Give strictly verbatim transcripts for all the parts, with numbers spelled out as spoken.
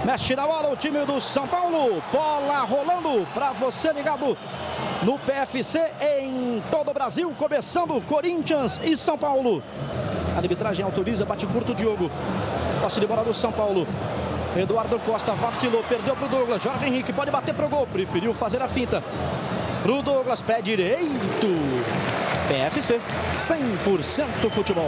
Mexe na bola o time do São Paulo. Bola rolando para você ligado no P F C em todo o Brasil. Começando Corinthians e São Paulo. A arbitragem autoriza, bate curto o Diogo. Posse de bola do São Paulo. Eduardo Costa vacilou, perdeu para o Douglas. Jorge Henrique pode bater para o gol. Preferiu fazer a finta. Para o Douglas, pé direito. P F C, cem por cento futebol.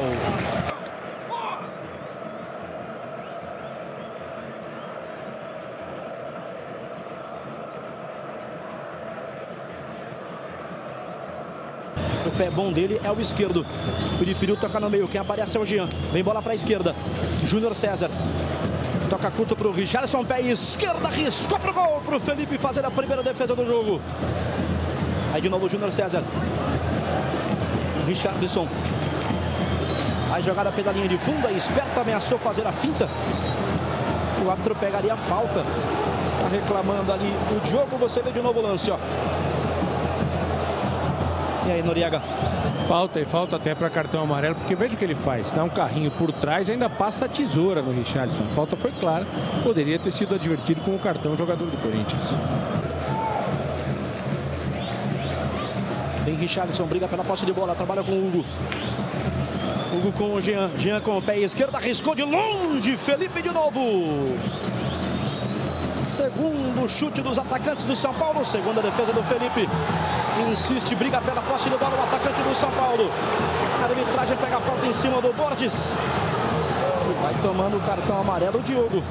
O pé bom dele é o esquerdo. Preferiu tocar no meio. Quem aparece é o Jean. Vem bola para a esquerda. Júnior César. Toca curto para o Richarlison. Pé esquerda. Riscou para o gol. Para o Felipe fazer a primeira defesa do jogo. Aí de novo o Júnior César. Richarlison. Faz jogada pela linha de fundo. A esperta ameaçou fazer a finta. O árbitro pegaria a falta. Está reclamando ali o Diogo. Você vê de novo o lance, ó. E aí, Noriega? Falta e falta até para cartão amarelo, porque veja o que ele faz. Dá um carrinho por trás e ainda passa a tesoura no Richarlison. A falta foi clara. Poderia ter sido advertido com o cartão jogador do Corinthians. Vem Richarlison, briga pela posse de bola, trabalha com o Hugo. Hugo com o Jean. Jean com o pé esquerdo, arriscou de longe. Felipe de novo. Segundo chute dos atacantes do São Paulo. Segunda defesa do Felipe. Insiste, briga pela posse de bola o atacante do São Paulo. A arbitragem pega a falta em cima do Borges. E vai tomando o cartão amarelo o Diogo.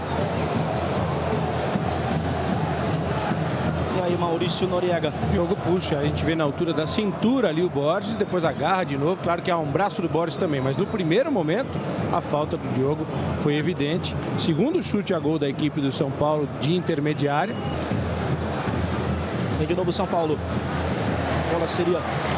E aí, Maurício Noriega. Diogo puxa, a gente vê na altura da cintura ali o Borges, depois agarra de novo. Claro que há um braço do Borges também, mas no primeiro momento a falta do Diogo foi evidente. Segundo chute a gol da equipe do São Paulo de intermediária. Vem de novo o São Paulo. A bola seria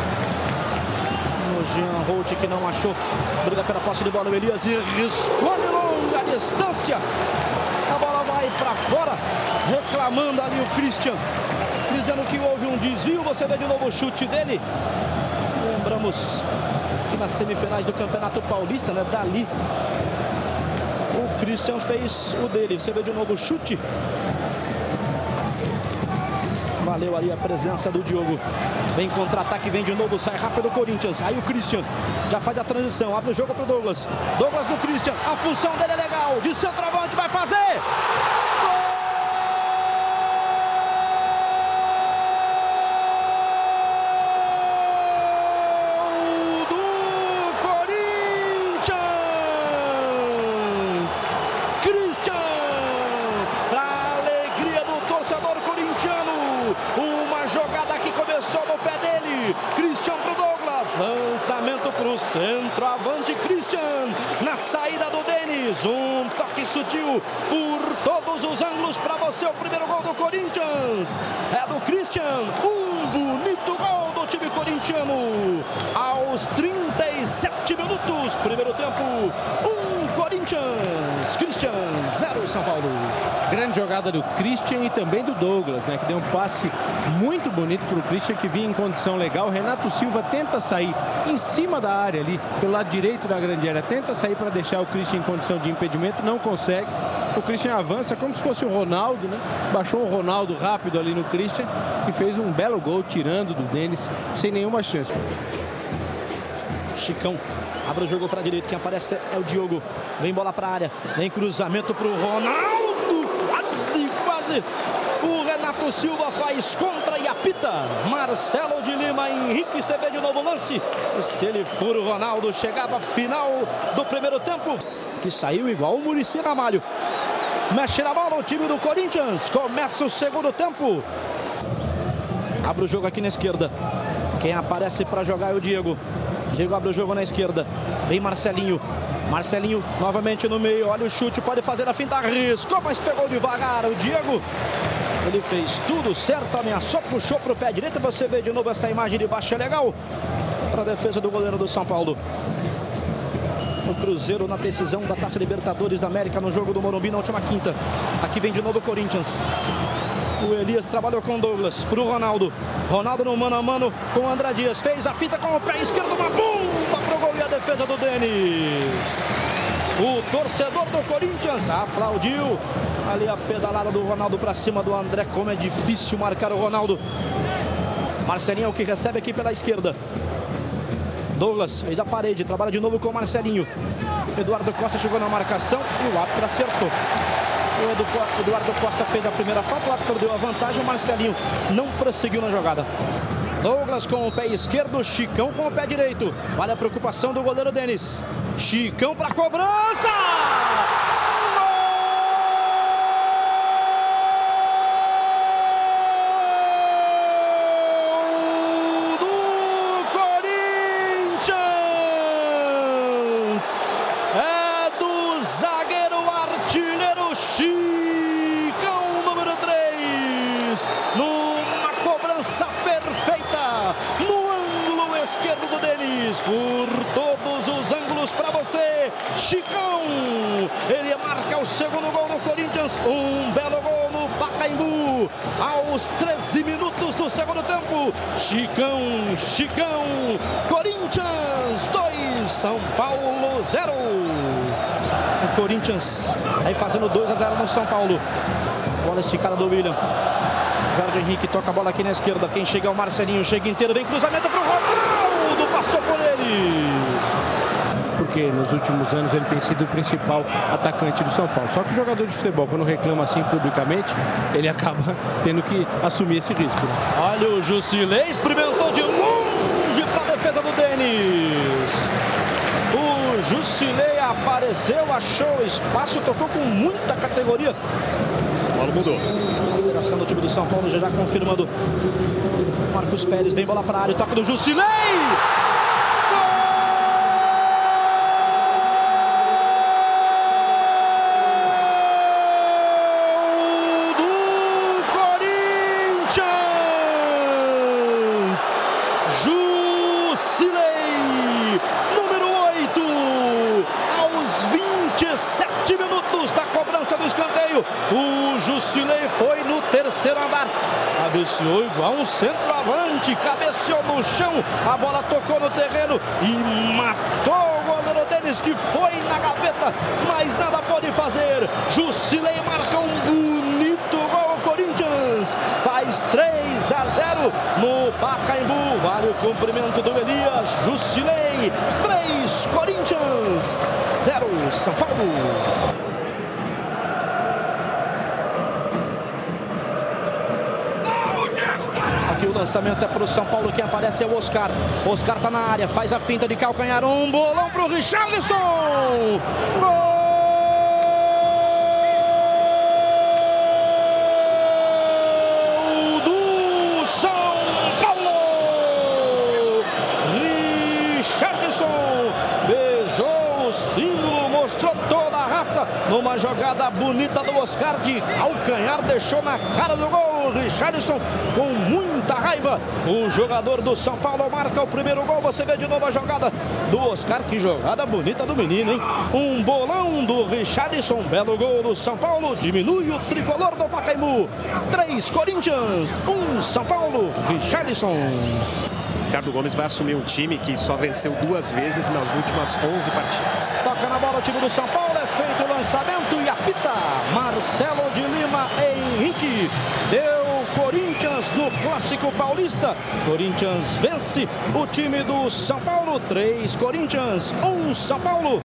no Jean Holt, que não achou. Briga pela posse de bola o Elias e riscou de longa distância. A bola vai para fora, reclamando ali o Christian, dizendo que houve um desvio. Você vê de novo o chute dele. Lembramos que nas semifinais do Campeonato Paulista, né, dali o Christian fez o dele. Você vê de novo o chute. Valeu ali a presença do Diogo. Vem contra-ataque, vem de novo, sai rápido o Corinthians. Aí o Christian já faz a transição, abre o jogo para o Douglas. Douglas no Christian, a função dele é legal. De centroavante vai fazer. Gol do Corinthians. Christian, para a alegria do torcedor corintiano. Uma jogada que começou no pé dele. Christian pro Douglas. Lançamento pro centroavante Christian. Na saída do Denis. Um toque sutil por todos os ângulos para você. O primeiro gol do Corinthians é do Christian. Um bonito gol do time corintiano. Aos trinta e sete minutos. Primeiro tempo. Um Corinthians. Christian, zero São Paulo. Grande jogada do Christian e também do Douglas, né, que deu um passe muito bonito para o Christian, que vinha em condição legal. Renato Silva tenta sair em cima da área ali, pelo lado direito da grande área. Tenta sair para deixar o Christian em condição de impedimento, não consegue. O Christian avança como se fosse o Ronaldo, né? Baixou o Ronaldo rápido ali no Christian e fez um belo gol, tirando do Denis sem nenhuma chance. Chicão abre o jogo para a direita. Quem aparece é o Diogo. Vem bola para a área. Vem cruzamento para o Ronaldo. Quase, quase. O Renato Silva faz contra e apita. Marcelo de Lima, Henrique, você vê de novo o lance. E se ele for o Ronaldo, chegava final do primeiro tempo. Que saiu igual o Muricy Ramalho. Mexe na bola o time do Corinthians. Começa o segundo tempo. Abre o jogo aqui na esquerda. Quem aparece para jogar é o Diego. Diego abre o jogo na esquerda. Vem Marcelinho. Marcelinho novamente no meio. Olha o chute, pode fazer a finta. Riscou, mas pegou devagar o Diego. Ele fez tudo certo, ameaçou, puxou para o pé direito. Você vê de novo essa imagem de baixo, é legal. Para a defesa do goleiro do São Paulo. O Cruzeiro na decisão da Taça Libertadores da América no jogo do Morumbi na última quinta. Aqui vem de novo o Corinthians. O Elias trabalhou com o Douglas, para o Ronaldo. Ronaldo no mano a mano com o André Dias. Fez a fita com o pé esquerdo, uma bomba para o gol e a defesa do Denis. O torcedor do Corinthians aplaudiu ali a pedalada do Ronaldo para cima do André. Como é difícil marcar o Ronaldo. Marcelinho é o que recebe aqui pela esquerda. Douglas fez a parede, trabalha de novo com o Marcelinho. Eduardo Costa chegou na marcação e o árbitro acertou. O Eduardo Costa fez a primeira falta, o árbitro deu a vantagem, o Marcelinho não prosseguiu na jogada. Douglas com o pé esquerdo, Chicão com o pé direito. Olha a preocupação do goleiro Denis. Chicão para a cobrança! É do zagueiro artilheiro Chicão, número três, numa cobrança perfeita, no ângulo esquerdo do Denis, por todos os ângulos para você, Chicão, ele marca o segundo gol do Corinthians, um belo gol no Pacaembu, aos treze minutos do segundo tempo, Chicão, Chicão, Corinthians dois, São Paulo zero. O Corinthians aí fazendo dois a zero no São Paulo. Bola esticada do William. Jorge Henrique toca a bola aqui na esquerda. Quem chega é o Marcelinho, chega inteiro, vem cruzamento para o Ronaldo, passou por ele. Porque nos últimos anos ele tem sido o principal atacante do São Paulo. Só que o jogador de futebol, quando reclama assim publicamente, ele acaba tendo que assumir esse risco. Olha o Jusilei, experimentou de longe para a defesa do Denis. O Jusilei apareceu, achou espaço, tocou com muita categoria. São Paulo mudou. A liberação do time do São Paulo já, já confirmando. Marcos Pérez vem bola para a área, toque do Jusilei. Jusilei, número oito, aos vinte e sete minutos da cobrança do escanteio, o Jusilei foi no terceiro andar, cabeceou igual um centroavante, cabeceou no chão, a bola tocou no terreno e matou o goleiro Denis, que foi na gaveta, mas nada pode fazer. Jusilei marca um bonito gol, o Corinthians faz três a zero no Pacaembu. Vale o cumprimento do Elias. Jusilei, três, Corinthians, zero, São Paulo. Aqui o lançamento é para o São Paulo, quem aparece é o Oscar. Oscar tá na área, faz a finta de calcanhar, um bolão para o Richarlison. Gol! Beijou o símbolo, mostrou toda a raça numa jogada bonita do Oscar de calcanhar, deixou na cara do gol. Richarlison com muita raiva, o jogador do São Paulo marca o primeiro gol. Você vê de novo a jogada do Oscar, que jogada bonita do menino, hein? Um bolão do Richarlison, belo gol do São Paulo, diminui o tricolor do Pacaembu. três Corinthians, um São Paulo. Richarlison. Ricardo Gomes vai assumir um time que só venceu duas vezes nas últimas onze partidas. Toca na bola o time do São Paulo, é feito o lançamento e apita Marcelo de Lima Henrique. Deu Corinthians no Clássico Paulista. Corinthians vence o time do São Paulo. três Corinthians, um São Paulo.